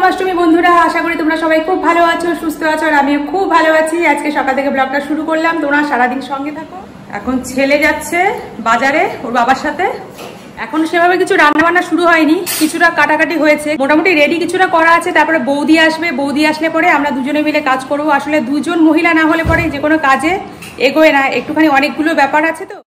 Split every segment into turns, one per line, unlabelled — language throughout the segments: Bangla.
জন্মাষ্টমী বন্ধুরা, আশা করি তোমরা সবাই খুব ভালো আছো, সুস্থ আছো, আর আমিও খুব ভালো আছি। আজকে সকাল থেকে ব্লগটা শুরু করলাম, তোমরা সারাদিন সঙ্গে থাকো। এখন ছেলে যাচ্ছে বাজারে ওর বাবার সাথে। এখন সেভাবে কিছু রান্না বান্না শুরু হয়নি, কিছুটা কাটাকাটি হয়েছে, মোটামুটি রেডি কিছুটা করা আছে। তারপরে বৌদি আসবে, বৌদি আসলে পরে আমরা দুজনে মিলে কাজ করবো। আসলে দুজন মহিলা না হলে পরে যে কোনো কাজে এগোয় না, একটুখানি অনেকগুলো ব্যাপার আছে তো।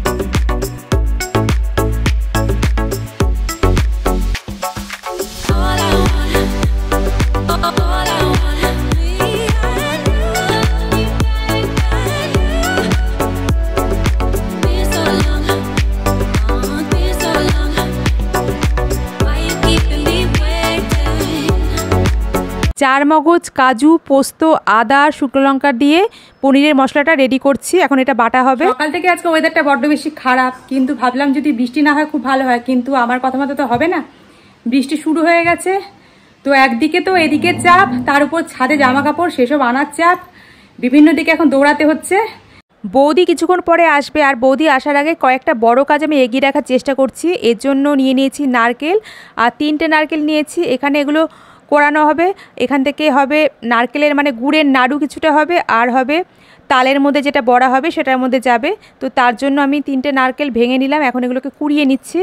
চার মগজ, কাজু, পোস্ত, আদা, শুকনো লঙ্কা দিয়ে পনিরের মশলাটা রেডি করছি। এখন এটা বাটা হবে। সকাল থেকে আজকে ওয়েদারটা বড্ড বেশি খারাপ, কিন্তু ভাবলাম যদি বৃষ্টি না হয় খুব ভালো হয়, কিন্তু আমার কথা মতো তো হবে না। বৃষ্টি শুরু হয়ে গেছে তো একদিকে তো এদিকে চাপ, তার উপর ছাদে জামা কাপড় সেসব আনার চাপ, বিভিন্ন দিকে এখন দৌড়াতে হচ্ছে। বৌদি কিছুক্ষণ পরে আসবে, আর বৌদি আসার আগে কয়েকটা বড় কাজ আমি এগিয়ে রাখার চেষ্টা করছি। এর জন্য নিয়ে নিয়েছি নারকেল, আর 3টে নারকেল নিয়েছি। এখানে এগুলো কোরানো হবে। এখান থেকে হবে নারকেলের মানে গুড়ের নাড়ু কিছুটা হবে, আর হবে তালের মধ্যে যেটা বড়া হবে সেটার মধ্যে যাবে। তো তার জন্য আমি 3টে নারকেল ভেঙে নিলাম, এখন এগুলোকে কুড়িয়ে নিচ্ছি।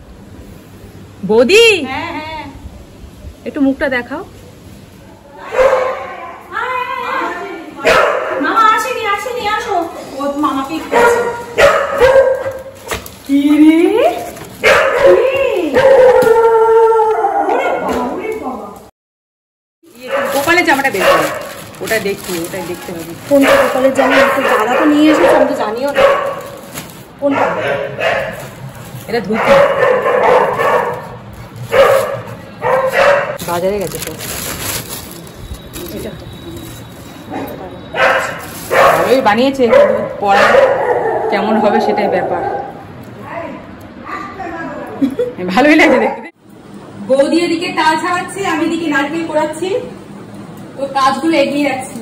বৌদি, হ্যাঁ হ্যাঁ, একটু মুখটা দেখাও। মামা আসেনি, আসেনি, আসো। ও মামাকে কি রে, গোপালের জামাটা বের করো, ওটা দেখি, ওটাই দেখতে হবে।
কোনটা গোপালের জামা? দাদা তো নিয়ে এসেছে, আমি তো জানিও না কোনটা।
এটা ধুতি, বাজারে গেছে তো। এটা ভালোই বানিয়েছে, কিন্তু পরে কেমন হবে সেটাই ব্যাপার। ভালোই লাগছে দেখতে। বৌদি এদিকে তাল ছাড়াচ্ছে, আমি এদিকে নারকেল কোড়াচ্ছি, তো কাজগুলো এগিয়ে যাচ্ছি।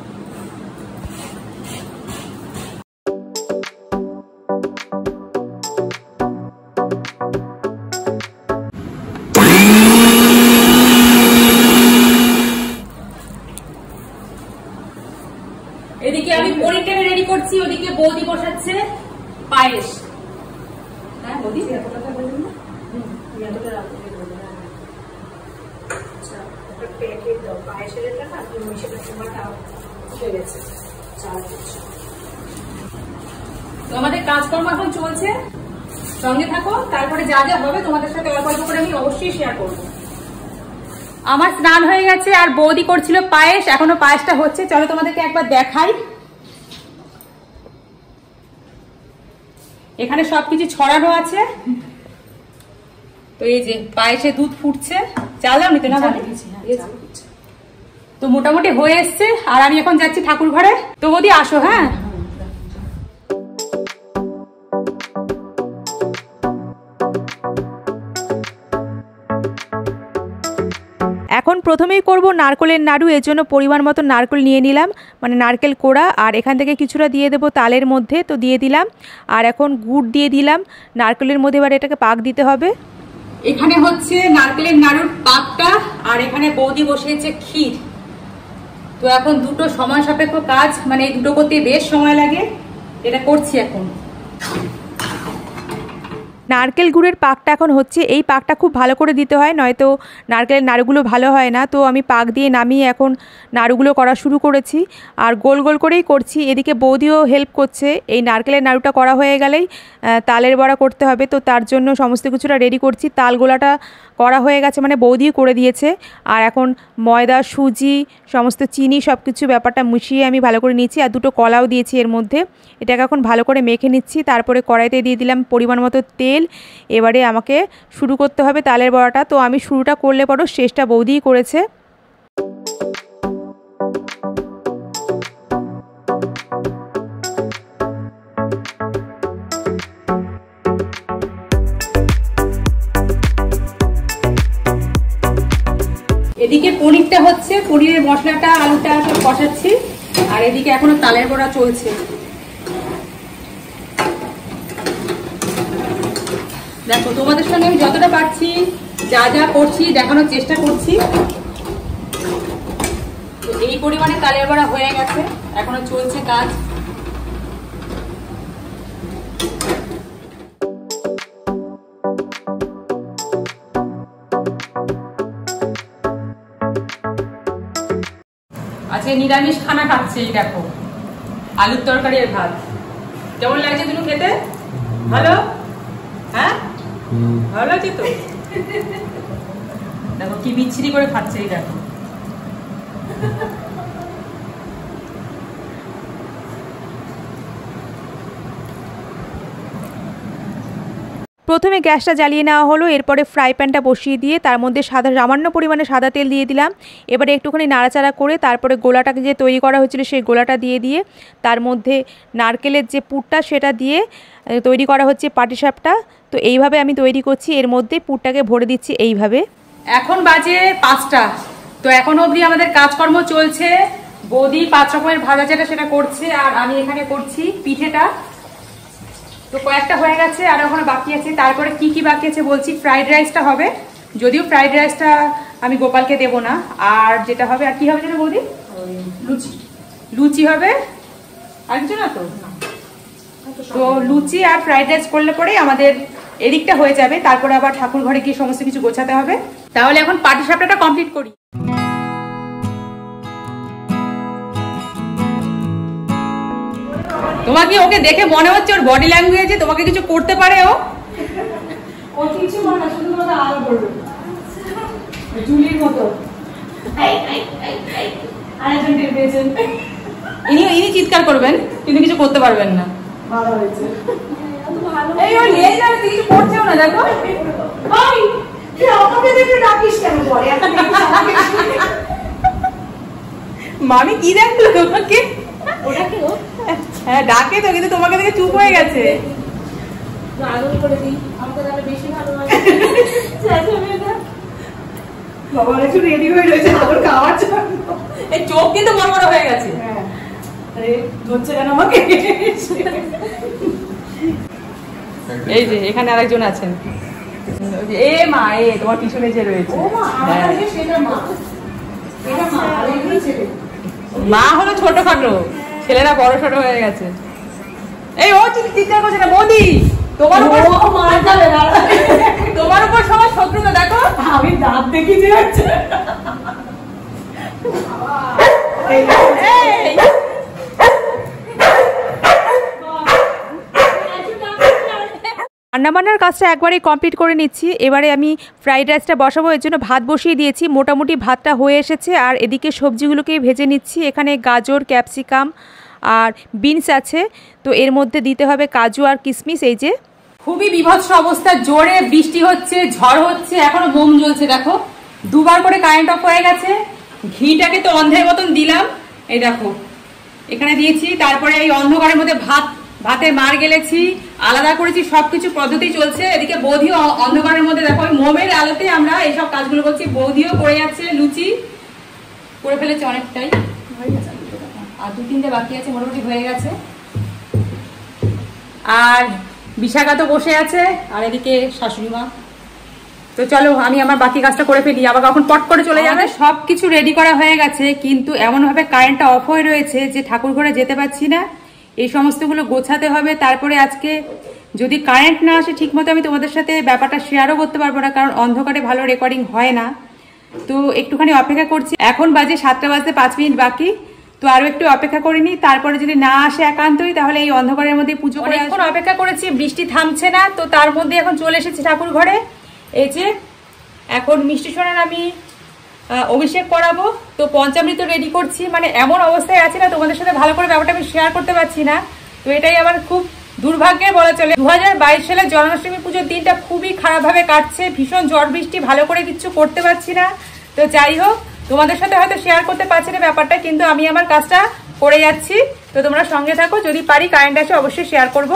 এদিকে আমি পনিরটাকে রেডি করছি, ওদিকে বৌদি বসাচ্ছে পায়েস। হ্যাঁ বৌদি, আমাদের কাজকর্ম এখন চলছে, সঙ্গে থাকো। তারপরে যা যা হবে তোমাদের সাথে অল্প অল্প করে আমি অবশ্যই শেয়ার করবো। আমার স্নান হয়ে গেছে, আর বৌদি করছিল পায়েস, এখনো পায়েসটা হচ্ছে। চলো তোমাদেরকে একবার দেখাই। এখানে সবকিছু ছড়ানো আছে, তো এই যে পায়েসে দুধ ফুটছে। চালাও নিতে না বলে তো মোটামুটি হয়ে এসছে, আর আমি এখন যাচ্ছি ঠাকুর ঘরে। তো বৌদি আসো। হ্যাঁ, এখন প্রথমেই করব নারকেলের নাড়ু। এর জন্য পরিমাণ মতো নারকেল নিয়ে নিলাম, মানে নারকেল কোড়া, আর এখান থেকে কিছুটা দিয়ে দেবো তালের মধ্যে, তো দিয়ে দিলাম। আর এখন গুড় দিয়ে দিলাম নারকেলের মধ্যে, এবার এটাকে পাক দিতে হবে। এখানে হচ্ছে নারকেলের নাড়ুর পাকটা, আর এখানে বৌদি বসিয়েছে ক্ষীর। তো এখন দুটো সময় সাপেক্ষ কাজ, মানে এই দুটো করতে বেশ সময় লাগে, এটা করছি এখন। নারকেল গুড়ের পাকটা এখন হচ্ছে, এই পাকটা খুব ভালো করে দিতে হয়, নয়তো নারকেলের নাড়ুগুলো ভালো হয় না। তো আমি পাক দিয়ে নামিয়ে এখন নাড়ুগুলো করা শুরু করেছি, আর গোল গোল করেই করছি। এদিকে বৌদিও হেল্প করছে। এই নারকেলের নাড়ুটা করা হয়ে গেলেই তালের বড়া করতে হবে, তো তার জন্য সমস্ত কিছুটা রেডি করছি। তাল গোলাটা করা হয়ে গেছে, মানে বৌদিও করে দিয়েছে। আর এখন ময়দা, সুজি, সমস্ত চিনি সব কিছু ব্যাপারটা মিশিয়ে আমি ভালো করে নিচ্ছি, আর দুটো কলাও দিয়েছি এর মধ্যে। এটাকে এখন ভালো করে মেখে নিচ্ছি। তারপরে কড়াইতে দিয়ে দিলাম পরিমাণ মতো তেল। এবারে আমাকে শুরু করতে হবে তালের বড়াটা। তো আমি শুরুটা করলে পরও শেষটা বৌদিই করেছে। এদিকে পনিরটা হচ্ছে, পনিরের মশলাটা আলুটা কষাচ্ছি, আর এদিকে এখনো তালের বড়া চলছে। দেখো তোমাদের সঙ্গে আমি যতটা পারছি যা যা করছি দেখানোর চেষ্টা করছি। এই পরিমাণে তালের বড়া হয়ে গেছে, এখনো চলছে কাজ। আজকে নিরামিষ খানা খাচ্ছে, এই দেখো আলুর তরকারি আর ভাত। কেমন লাগছে তুমি খেতে? ভালো? হ্যাঁ ভালো লাগছে তো? দেখো কি বিচ্ছিরি করে খাচ্ছে, এই দেখো।
প্রথমে গ্যাসটা জ্বালিয়ে নেওয়া হলো, এরপরে ফ্রাই প্যানটা বসিয়ে দিয়ে তার মধ্যে সামান্য পরিমাণে সাদা তেল দিয়ে দিলাম। এবারে একটুখানি নাড়াচাড়া করে তারপরে গোলাটাকে যে তৈরি করা হয়েছিল সেই গোলাটা দিয়ে তার মধ্যে নারকেলের যে পুরটা সেটা দিয়ে তৈরি করা হচ্ছে পাটিসাপটা। তো এইভাবে আমি তৈরি করছি, এর মধ্যে পুরটাকে ভরে দিচ্ছি এইভাবে।
এখন বাজে 5টা, তো এখন অবধি আমাদের কাজকর্ম চলছে। বৌদি 5 রকমের ভাজা যেটা সেটা করছে, আর আমি এখানে করছি পিঠেটা। তো কয়েকটা হয়ে গেছে আর ওখানে বাকি আছে। তারপরে কি কি বাকি আছে বলছি। ফ্রাইড রাইসটা হবে, যদিও ফ্রাইড রাইসটা আমি গোপালকে দেবো না। আর যেটা হবে, আর কি হবে যেটা বৌদি? লুচি হবে, আর কিছু না তো। তো লুচি আর ফ্রাইড রাইস করলে পরেই আমাদের এদিকটা হয়ে যাবে। তারপরে আবার ঠাকুর ঘরে গিয়ে সমস্ত কিছু গোছাতে হবে। তাহলে এখন পাটিসাপটাটা কমপ্লিট করি। তোমাকে ওকে দেখে মনে হচ্ছে ওর বডি ল্যাঙ্গুয়েজে তোমাকে কিছু করতে পারে। ও কিছু মনে না, শুধু কথা আলো করবে জুলির মতো। আরেকজন টের পেয়েছেন, ইনি চিৎকার করবেন কিন্তু কিছু করতে পারবেন না। ভালো হয়েছে, এই ও নিয়ে যাবে, কিছু করছেও না। দেখো ওই তুই আমাকে দেখে ডাকিস কেন? পরে একটা মামি কি দেখলো তোমাকে? ওটা কি? হ্যাঁ ডাকে তো, কিন্তু তোমাকে দেখে চুপ হয়ে গেছে। চোখ কিন্তু বড় বড় হয়ে গেছে। এই যে এখানে আরেকজন আছেন, এ মা, এ তোমার পিছনে যে রয়েছে মা হলো ছোটখাটো, ছেলেরা বড় ছোট হয়ে গেছে। এই ও চিৎকার করছে না বৌদি, তোমার উপর তোমার উপর সবার শত্রুতা। দেখো আমি দাঁত দেখি যে হচ্ছে।
রান্নাবান্নার কাজটা একবারেই কমপ্লিট করে নিচ্ছি। এবারে আমি ফ্রাইড রাইসটা বসাবো, এর জন্য ভাত বসিয়ে দিয়েছি। মোটামুটি ভাতটা হয়ে এসেছে, আর এদিকে সবজিগুলোকে ভেজে নিচ্ছি। এখানে গাজর, ক্যাপসিকাম আর বিনস আছে, তো এর মধ্যে দিতে হবে কাজু আর কিশমিশ। এই যে
খুবই বিভৎস অবস্থা, জোরে বৃষ্টি হচ্ছে, ঝড় হচ্ছে, এখনো মোম জ্বলছে। দেখো 2বার করে কারেন্ট অফ হয়ে গেছে। ঘিটাকে তো অন্ধের মতন দিলাম, এই দেখো এখানে দিয়েছি। তারপরে এই অন্ধকারের মধ্যে ভাতের মার গেলেছি, আলাদা করেছি, সবকিছু পদ্ধতি চলছে। এদিকে বৌদিও অন্ধকারের মধ্যে, দেখো মোমের আলোতে আমরা এইসব কাজগুলো করছি। বৌদিও করে যাচ্ছে, লুচি করে ফেলেছে অনেকটাই, আর 2-3টে বাকি আছে, মোটামুটি হয়ে গেছে। আর বিশাখা তো বসে আছে, আর এদিকে শাশুড়ি মা। তো চলো আমি আমার বাকি কাজটা করে ফেলি, আবার কখন পট করে চলে যাবে। সবকিছু রেডি করা হয়ে গেছে, কিন্তু এমন ভাবে কারেন্টটা অফ হয়ে রয়েছে যে ঠাকুর ঘরে যেতে পারছি না। এই সমস্তগুলো গোছাতে হবে। তারপরে আজকে যদি কারেন্ট না আসে ঠিক মতো, আমি তোমাদের সাথে ব্যাপারটা শেয়ারও করতে পারবো না, কারণ অন্ধকারে ভালো রেকর্ডিং হয় না। তো একটুখানি অপেক্ষা করছি। এখন বাজে 7টা বাজতে 5 মিনিট বাকি, তো আরো একটু অপেক্ষা করে নিই। তারপরে যদি না আসে একান্তই, তাহলে এই অন্ধকারের মধ্যে পুজো করে। এখন অপেক্ষা করেছি, বৃষ্টি থামছে না, তো তার মধ্যে এখন চলে এসেছি ঠাকুর ঘরে। এই যে এখন মিষ্টি সোনার আমি অভিষেক করাবো, তো পঞ্চামৃত রেডি করছি। মানে এমন অবস্থায় আছি না, তোমাদের সাথে ভালো করে ব্যাপারটা আমি শেয়ার করতে পারছি না। তো এটাই আমার খুব দুর্ভাগ্যের বলা চলে। 2022 সালের জন্মাষ্টমী পুজোর দিনটা খুবই খারাপভাবে কাটছে, ভীষণ ঝড় বৃষ্টি, ভালো করে কিছু করতে পারছি না। তো যাই হোক, তোমাদের সাথে হয়তো শেয়ার করতে পারছি না ব্যাপারটা, কিন্তু আমি আমার কাজটা করে যাচ্ছি। তো তোমরা সঙ্গে থাকো, যদি পারি কারেন্ট আসে অবশ্যই শেয়ার করব।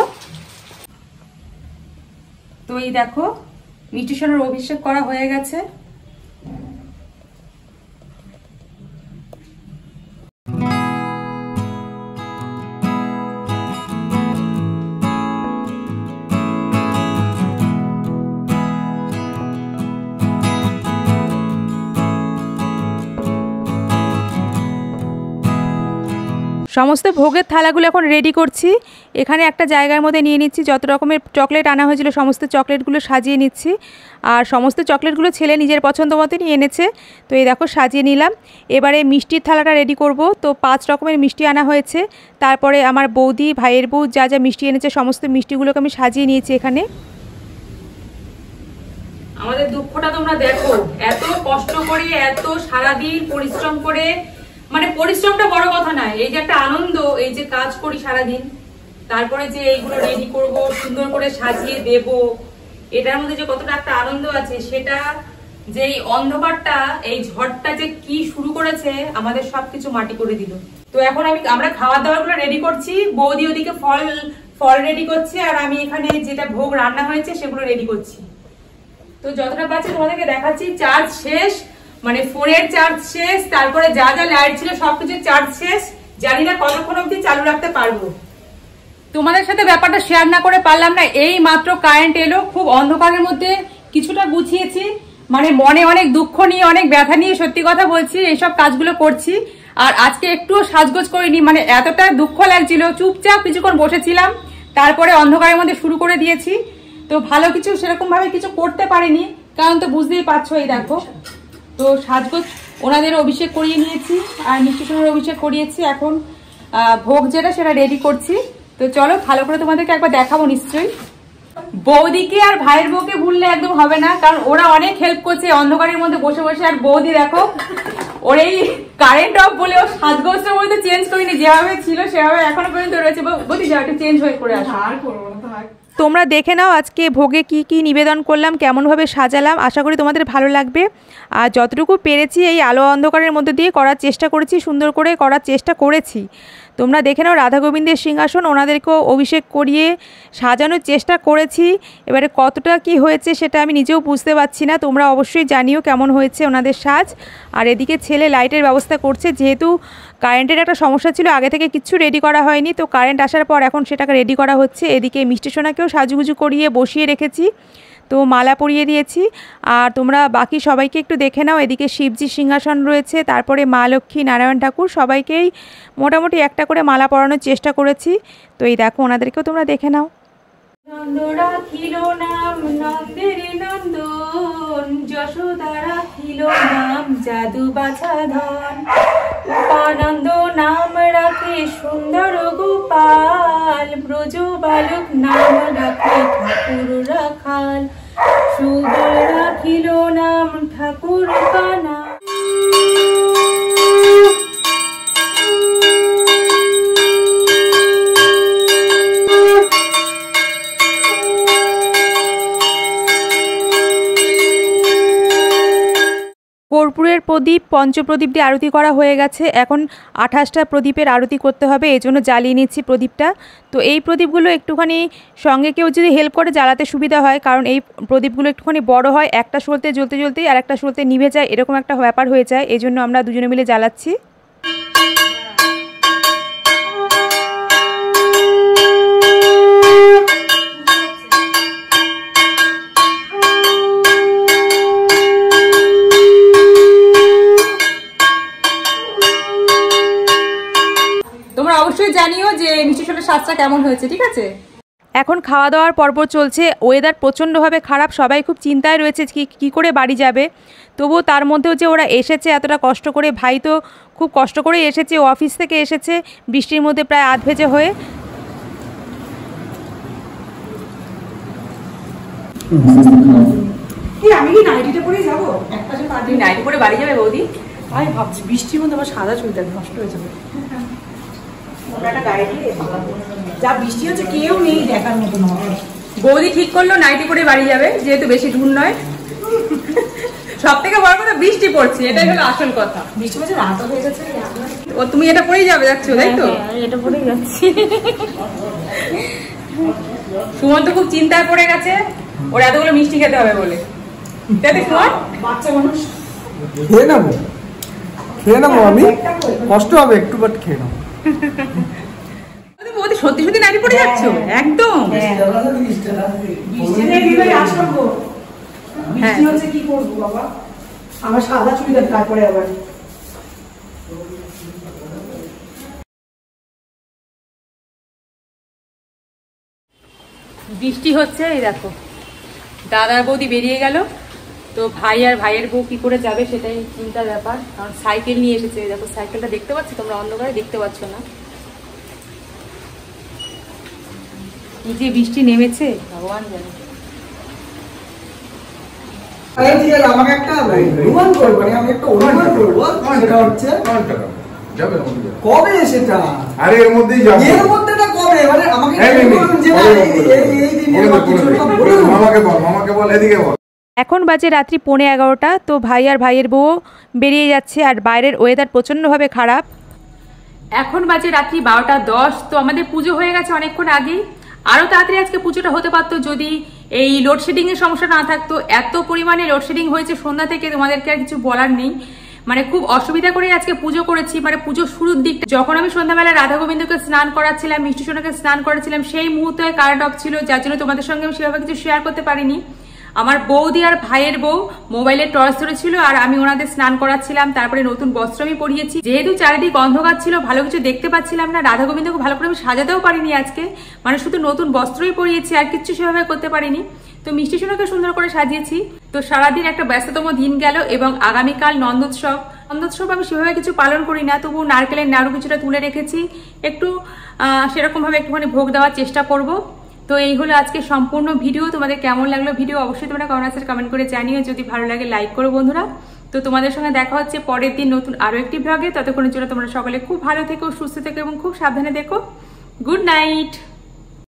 তো এই দেখো মিষ্টি সোনার অভিষেক করা হয়ে গেছে।
সমস্ত ভোগের থালাগুলো এখন রেডি করছি। এখানে একটা জায়গার মধ্যে নিয়ে নিচ্ছি, যত রকমের চকলেট আনা হয়েছিল সমস্ত চকলেটগুলো সাজিয়ে নিচ্ছি। আর সমস্ত চকলেটগুলো ছেলে নিজের পছন্দ মতো নিয়ে এনেছে। তো এই দেখো সাজিয়ে নিলাম। এবারে মিষ্টির থালাটা রেডি করব। তো 5 রকমের মিষ্টি আনা হয়েছে। তারপরে আমার বৌদি, ভাইয়ের বউ যা যা মিষ্টি এনেছে সমস্ত মিষ্টিগুলোকে আমি সাজিয়ে নিয়েছি এখানে।
আমাদের দুঃখটা তোমরা দেখো, এত কষ্ট করে, এত সারাদিন পরিশ্রম করে, মানে পরিশ্রমটা বড় কথা নয়, এই যে একটা আনন্দ, এই যে কাজ করি সারাদিন, তারপরে যে এইগুলো রেডি করব, সুন্দর করে সাজিয়ে দেব, এটার মধ্যে যে কতটা একটা আনন্দ আছে, সেটা যে এই অন্ধকারটা, এই ঝড়টা যে কি শুরু করেছে আমাদের সবকিছু মাটি করে দিল। তো এখন আমরা খাবার দাবার গুলো রেডি করছি, বৌদি ওদিকে ফল রেডি করছে, আর আমি এখানে যেটা ভোগ রান্না হয়েছে সেগুলো রেডি করছি। তো যতটা পাচ্ছি তোমাদেরকে দেখাচ্ছি। চার্জ শেষ, মানে ফোনের চার্জ শেষ, তারপরে যা যা লাইট ছিল সবকিছু চার্জ শেষ। জানি না কতক্ষণ অবধি চালু রাখতে পারবো। তোমাদের সাথে ব্যাপারটা শেয়ার না করে পারলাম না। এই মাত্র কারেন্ট এলো, খুব অন্ধকারের মধ্যে কিছুটা গুছিয়েছি, মানে মনে অনেক দুঃখ নিয়ে, অনেক ব্যথা নিয়ে, সত্যি কথা বলছি, এইসব কাজগুলো করছি। আর আজকে একটুও সাজগোজ করিনি, মানে এতটা দুঃখ লাগছিল, চুপচাপ কিছুক্ষণ বসেছিলাম, তারপরে অন্ধকারের মধ্যে শুরু করে দিয়েছি। তো ভালো কিছু সেরকম ভাবে কিছু করতে পারিনি, কারণ তো বুঝতেই পারছো, এই দেখো। তো সাজগোজ ওনাদের অভিষেক করিয়ে নিয়েছি, আর মিষ্টি সোনার অভিষেক করিয়েছি। এখন ভোগ যেটা সেটা রেডি করছি। তো চলো ভালো করে তোমাদেরকে একবার দেখাবো নিশ্চয়ই। বৌদিকে আর ভাইয়ের বউকে ভুললে একদম হবে না, কারণ ওরা অনেক হেল্প করছে অন্ধকারের মধ্যে বসে বসে। আর বৌদি দেখো, ওর এই কারেন্ট অফ বলে ও সাজগোজের মধ্যে চেঞ্জ করিনি, যেভাবে ছিল সেভাবে এখনো পর্যন্ত রয়েছে। বৌদি যাও একটু চেঞ্জ হয়ে করে আসো। আর করবো না।
তোমরা দেখে নাও আজকে ভোগে কি কি নিবেদন করলাম, কেমনভাবে সাজালাম। আশা করি তোমাদের ভালো লাগবে। আর যতটুকু পেরেছি এই আলো অন্ধকারের মধ্যে দিয়ে করার চেষ্টা করেছি, সুন্দর করে করার চেষ্টা করেছি। তোমরা দেখে নাও রাধা গোবিন্দের সিংহাসন, ওনাদেরকেও অভিষেক করিয়ে সাজানোর চেষ্টা করেছি। এবারে কতটা কি হয়েছে সেটা আমি নিজেও বুঝতে পারছি না। তোমরা অবশ্যই জানিও কেমন হয়েছে ওনাদের সাজ। আর এদিকে ছেলে লাইটের ব্যবস্থা করছে, যেহেতু কারেন্টের একটা সমস্যা ছিল, আগে থেকে কিচ্ছু রেডি করা হয়নি। তো কারেন্ট আসার পর এখন সেটাকে রেডি করা হচ্ছে। এদিকে মিষ্টি সোনাকেও সাজুগুজু করিয়ে বসিয়ে রেখেছি, তো মালা পরিয়ে দিয়েছি। আর তোমরা বাকি সবাইকে একটু দেখে নাও। এদিকে শিবজি সিংহাসন রয়েছে, তারপরে মা লক্ষ্মী, নারায়ণ ঠাকুর, সবাইকেই মোটামুটি একটা করে মালা পরানোর চেষ্টা করেছি। তো এই দেখো ওনাদেরকেও তোমরা দেখে নাও।
নন্দ রাখিল নাম নন্দের নন্দন, যশোদা রাখিল নাম জাদু বাছা ধন, উপানন্দ নাম রাখে সুন্দর গোপাল, ব্রজ বালক নাম রাখে ঠাকুর রাখাল, সুবল রাখিল নাম ঠাকুর কানা।
কর্পূরের প্রদীপ, পঞ্চপ্রদীপ দিয়ে আরতি করা হয়ে গেছে। এখন 28টা প্রদীপের আরতি করতে হবে, এই জন্য জ্বালিয়ে নিচ্ছি প্রদীপটা। তো এই প্রদীপগুলো একটুখানি সঙ্গে কেউ যদি হেল্প করে জ্বালাতে সুবিধা হয়, কারণ এই প্রদীপগুলো একটুখানি বড় হয়, একটা সলতে জ্বলতে জ্বলতেই আর একটা সলতে নিভে যায়, এরকম একটা ব্যাপার হয়ে যায়। এই জন্য আমরা দুজনে মিলে জ্বালাচ্ছি।
তোমরা অবশ্যই জানিও যে মিষ্টি সোনার স্বাদটা কেমন হয়েছে, ঠিক আছে?
এখন খাওয়া দাওয়ার পর্ব চলছে। ওয়েদার প্রচণ্ডভাবে খারাপ, সবাই খুব চিন্তায় রয়েছে কি করে বাড়ি যাবে। তবুও তার মধ্যেও যে ওরা এসেছে এতটা কষ্ট করে, ভাই তো খুব কষ্ট করেই এসেছে, অফিস থেকে এসেছে বৃষ্টির মধ্যে প্রায় আধ ভেজে হয়ে।
আমি কি নাইটিটা পরে যাবো? একপাশে পা দিয়ে
নাইটি পরে বাড়ি যাবে বৌদি?
আমি ভাবছি বৃষ্টির মধ্যে আমার সাদা চুলটা নষ্ট হয়ে যাবে। যা বৃষ্টি হচ্ছে কেউ নেই দেখার মতো নয়।
বৌদি ঠিক করলো নাইটি পরে বাড়ি যাবে, যেহেতু বেশি দূর নয়। সব থেকে বড় কথা বৃষ্টি পড়ছে, এটাই হলো আসল কথা।
বৃষ্টি পড়ছে, রাত হয়ে যাচ্ছে।
ও তুমি এটা পরেই যাবে, যাচ্ছ তাই তো?
এটা পরেই যাচ্ছি।
সুমন তো খুব চিন্তায় পড়ে গেছে, ওর এতগুলো মিষ্টি খেতে হবে বলে।
বাচ্চা মানুষ
খেয়ে নেবো আমি, কষ্ট হবে একটু, বাট খেয়ে নেবো।
সত্যি সত্যি নাইটি পরে যাচ্ছ একদম?
বৃষ্টি হচ্ছে কি করবো বাবা, আমার সাদা চুড়িদার তারপরে আবার
বৃষ্টি হচ্ছে, এই দেখো দাদার বৌদি বেরিয়ে গেল, তো ভাই আর ভাইয়ের বউ কি করে যাবে সেটাই চিন্তার ব্যাপার। কারণ সাইকেল নিয়ে এসেছে, দেখো সাইকেলটা দেখতে পাচ্ছি, তোমরা অন্ধকারে দেখতে পাচ্ছ না। এই যে বৃষ্টি নেমেছে ভগবান জানে।
আমাকে একটা অনুমান করবো, আমি একটা অনুমান করবো, সেটা হচ্ছে কবে সেটা?
আরে এর মধ্যেই যাবে,
এর মধ্যেটা কবে? মানে আমাকে এই দিনের
মামাকে বল এদিকে বল।
এখন বাজে রাত্রি 11:15। তো ভাই আর ভাইয়ের বউ বেরিয়ে যাচ্ছে, আর বাইরের ওয়েদার প্রচণ্ডভাবে খারাপ।
এখন বাজে রাত্রি 12:10। তো আমাদের পুজো হয়ে গেছে অনেকক্ষণ আগেই। আরো তাড়াতাড়ি আজকে পুজোটা হতে পারতো যদি এই লোডশেডিং এর সমস্যা না থাকতো। এত পরিমাণে লোডশেডিং হয়েছে সন্ধ্যা থেকে, তোমাদেরকে আর কিছু বলার নেই। মানে খুব অসুবিধা করে আজকে পুজো করেছি। মানে পুজো শুরুর দিক যখন আমি সন্ধ্যাবেলা রাধা গোবিন্দকে স্নান করাচ্ছিলাম, মিষ্টি সোনাকে স্নান করাচ্ছিলাম, সেই মুহূর্তে কারেন্ট অফ ছিল, যার জন্য তোমাদের সঙ্গে আমি সেভাবে কিছু শেয়ার করতে পারিনি। আমার বৌদি আর ভাইয়ের বউ মোবাইলে টর্চ ধরেছিল, আর আমি ওনাদের স্নান করাচ্ছিলাম। তারপরে নতুন বস্ত্র আমি পরিয়েছি। যেহেতু চারিদিক অন্ধকার ছিল, ভালো কিছু দেখতে পাচ্ছিলাম না, রাধা গোবিন্দকে ভালো করে আমি সাজাতেও পারিনি আজকে। মানে শুধু নতুন বস্ত্রই পরিয়েছি, আর কিচ্ছু সেভাবে করতে পারিনি। তো মিষ্টি সোনাকে সুন্দর করে সাজিয়েছি। তো সারাদিন একটা ব্যস্ততম দিন গেল, এবং আগামীকাল নন্দোৎসব। নন্দোৎসব আমি সেভাবে কিছু পালন করি না, তবু নারকেলের নাড়ু কিছুটা তুলে রেখেছি, একটু সেরকম ভাবে একটুখানি ভোগ দেওয়ার চেষ্টা করব। তো এই হলো আজকে সম্পূর্ণ ভিডিও। তোমাদের কেমন লাগলো ভিডিও অবশ্যই তোমরা কমেন্ট করে জানিও। যদি ভালো লাগে লাইক করো বন্ধুরা। তো তোমাদের সঙ্গে দেখা হচ্ছে পরের দিন নতুন আরো একটি ব্লগে। ততক্ষণের জন্য তোমরা সকলে খুব ভালো থেকো, সুস্থ থেকো এবং খুব সাবধানে থেকো। Good night.